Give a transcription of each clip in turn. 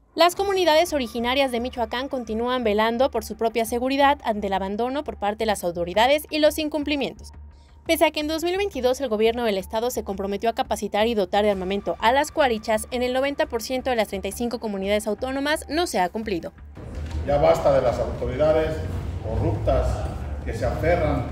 Las comunidades originarias de Michoacán continúan velando por su propia seguridad ante el abandono por parte de las autoridades y los incumplimientos. Pese a que en 2022 el gobierno del estado se comprometió a capacitar y dotar de armamento a las cuarichas, en el 90% de las 35 comunidades autónomas no se ha cumplido. Ya basta de las autoridades corruptas que se aferran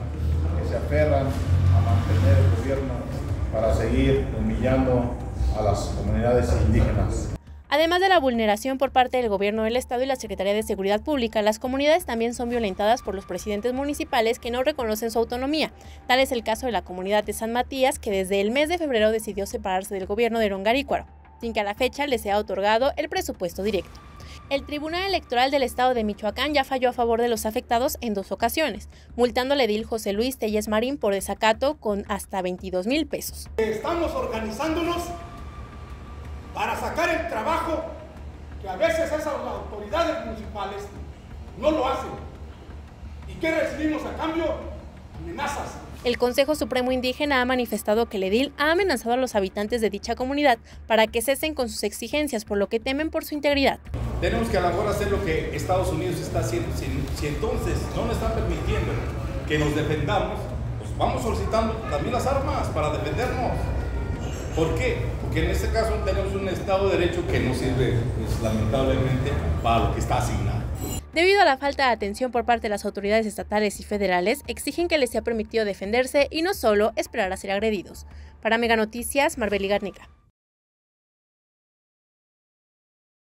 a mantener el gobierno para seguir humillando a las comunidades indígenas. Además de la vulneración por parte del gobierno del estado y la Secretaría de Seguridad Pública, las comunidades también son violentadas por los presidentes municipales que no reconocen su autonomía. Tal es el caso de la comunidad de San Matías, que desde el mes de febrero decidió separarse del gobierno de Erongarícuaro, sin que a la fecha les sea otorgado el presupuesto directo. El Tribunal Electoral del Estado de Michoacán ya falló a favor de los afectados en 2 ocasiones, multando al edil José Luis Telles Marín por desacato con hasta 22,000 pesos. Estamos organizándonos para sacar el trabajo que a veces esas autoridades municipales no lo hacen. ¿Y qué recibimos a cambio? Amenazas. El Consejo Supremo Indígena ha manifestado que el edil ha amenazado a los habitantes de dicha comunidad para que cesen con sus exigencias, por lo que temen por su integridad. Tenemos que a lo mejor hacer lo que Estados Unidos está haciendo. Si entonces no nos están permitiendo que nos defendamos, pues vamos solicitando también las armas para defendernos. ¿Por qué? Porque en este caso tenemos un Estado de Derecho que no sirve, pues, lamentablemente, para lo que está asignado. Debido a la falta de atención por parte de las autoridades estatales y federales, exigen que les sea permitido defenderse y no solo esperar a ser agredidos. Para Mega Noticias, Marbeli Garnica.